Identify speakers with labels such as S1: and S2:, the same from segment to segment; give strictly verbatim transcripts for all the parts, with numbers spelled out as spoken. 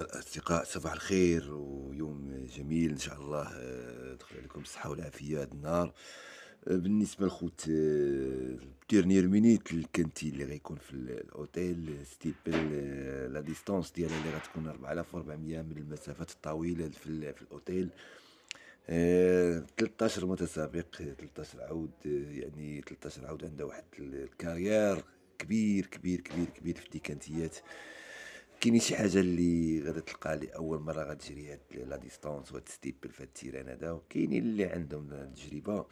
S1: الأصدقاء صباح الخير ويوم جميل إن شاء الله. آه، دخل عليكم بالصحة والعافية هذا النهار. آه، بالنسبة لخوت ديرنيير مينيت الكانتي اللي غيكون في ال- الأوتيل ستيبل. آه، لا ديستونس ديالها اللي غتكون أربعة آلاف وأربعمية من المسافات الطويلة في ال- في الأوتيل. آه، تلتاش متسابق، تلتاش عود، آه، يعني تلتاش عود عنده واحد ال- الكارير كبير كبير كبير كبير في الديكانتيات. كاينين شي حاجه اللي غادا تلقى لي اول مره غتجري هاد لا ديستونس وهاد ستيبل في هاد التيران هذا، وكاينين اللي عندهم التجربه.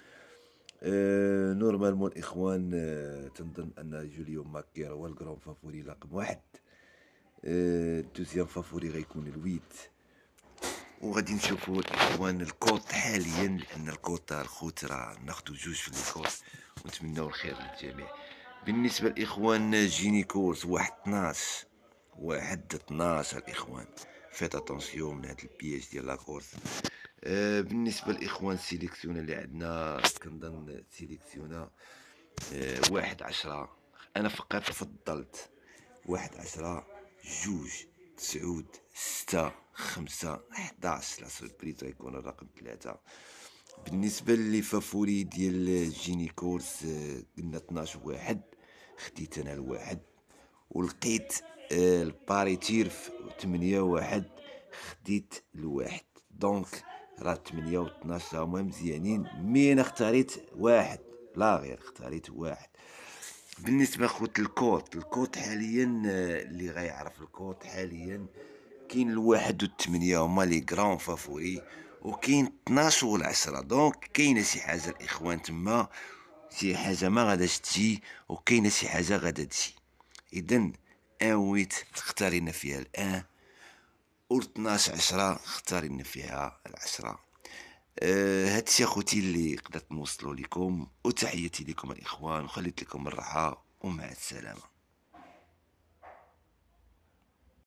S1: أه نورمالمون الاخوان، أه تنظن ان جوليو ماكير هو الكرون فافوري رقم واحد. أه الدوزيام فافوري غيكون الويت. وغادي نشوفوا الاخوان الكوت حاليا، لان الكوت الخوت راه ناخدو جوج في الكوت، ونتمنوا الخير للجميع. بالنسبه للاخوان جيني كورس واحد اثناش، واحد اثناش الاخوان، فيت اتونسيون من هاد البياج ديال لاكورس. آه بالنسبه للاخوان سيليكسيونا اللي عندنا، كنظن سيليكسيونا آه واحد عشرة. انا فقط فضلت واحد عشرة، جوج، تسعود، ستة، خمسة، حداش. لا سوربريز غيكون الرقم ثلاثة. بالنسبة لي فافوري ديال جيني كورس، آه، قلنا اثناش واحد، خديت انا الواحد. ولقيت آه، الباريتير في ثمانية واحد، خديت الواحد. دونك راه ثمانية و اثناش هما مزيانين، مي انا اختاريت واحد، لا غير اختاريت واحد. بالنسبه خوت الكوت، الكوت حاليا، آه، اللي غيعرف الكوت حاليا، كاين الواحد والثمانية هما لي كرون فافوري، وكاين اثناش والعشرة. دونك كاينه شي حاجه الاخوان تما، شي حاجه ما غاداش تجي، وكاينه شي حاجه غادا تجي. اذا ان ويت اختارينا فيها الان، و اثناش عشرة اختارينا فيها العشرة. أه هادشي اخوتي اللي قدرت نوصلو لكم، وتحياتي لكم الاخوان، وخليت لكم الراحه ومع السلامه.